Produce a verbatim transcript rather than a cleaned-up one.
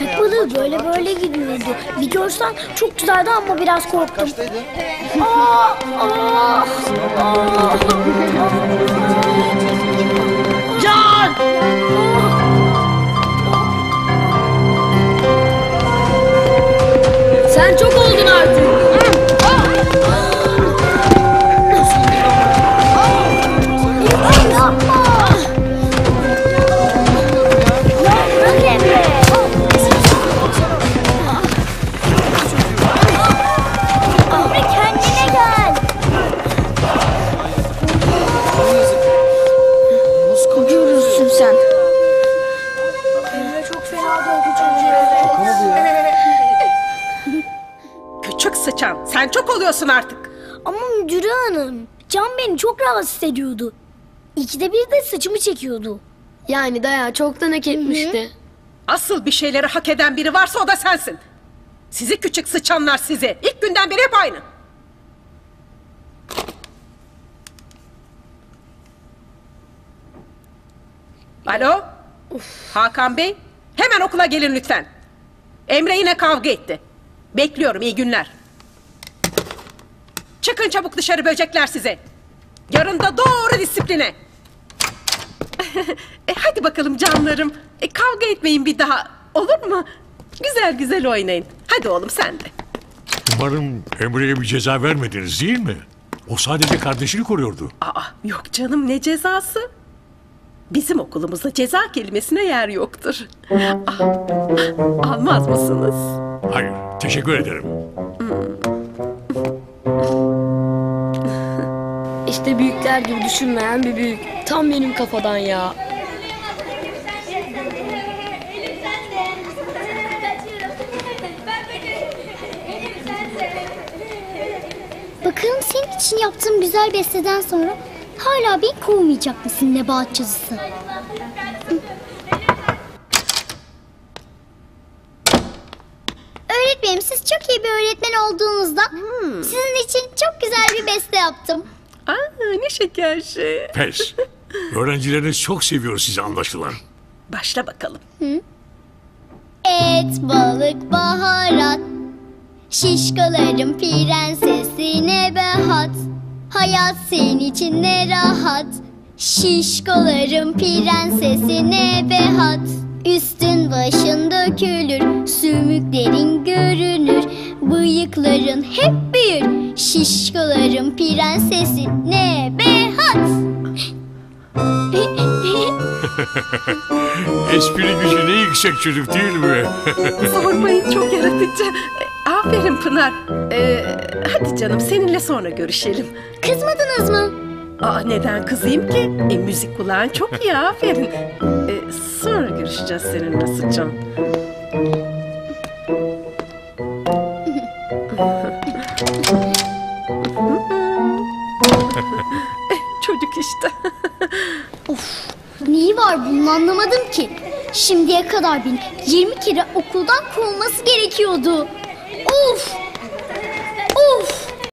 Köpek balığı böyle böyle gidiyordu. Bir görsen çok güzeldi ama biraz korktum. Aa, aa, aa. Can! Sen çok oldun artık. Görürsün sen. Çok fena doldu Küçük sıçan, sen çok oluyorsun artık. Ama müdürü hanım, Can beni çok rahatsız ediyordu. İkide bir de saçımı çekiyordu. Yani dayağı çoktan hak etmişti. Asıl bir şeyleri hak eden biri varsa o da sensin. Sizi küçük sıçanlar sizi. İlk günden beri hep aynı. Alo? Hakan Bey, hemen okula gelin lütfen. Emre yine kavga etti. Bekliyorum, iyi günler. Çıkın çabuk dışarı, böcekler size. Yarın da doğru disipline. e, hadi bakalım canlarım. E, kavga etmeyin bir daha, olur mu? Güzel güzel oynayın. Hadi oğlum sen de. Umarım Emre'ye bir ceza vermediniz değil mi? O sadece kardeşini koruyordu. Aa, yok canım, ne cezası? Bizim okulumuzda ceza kelimesine yer yoktur. Ah, almaz mısınız? Hayır, teşekkür ederim. İşte büyükler gibi düşünmeyen bir büyük. Tam benim kafadan ya. Bakalım senin için yaptığım güzel besteden sonra hala beni kovmayacak mısın Nebahat Cadısı? Öğretmenim, siz çok iyi bir öğretmen olduğunuzdan hmm. sizin için çok güzel bir beste yaptım. Aa, ne şeker şey. Pes. Öğrencileriniz çok seviyor sizi anlaşılan. Başla bakalım. Hı? Et, balık, baharat, şişkolarım prensesi Nebahat. Hayat senin için ne rahat, şişkolarım prensesi Nebahat. Üstün başın dökülür, sümüklerin görünür, bıyıkların hep büyür, şişkolarım prensesi Nebahat. Espri gücü ne yüksek çocuk değil mi? Sormayın, çok yaratıcı. E, aferin Pınar. E, hadi canım, seninle sonra görüşelim. Kızmadınız mı? Aa, neden kızayım ki? E, müzik kulağın çok iyi, aferin. E, sonra görüşeceğiz seninle sıçan. Çocuk işte. Of, neyi var bunun anlamadım ki. Şimdiye kadar beni yirmi kere okuldan kovulması gerekiyordu.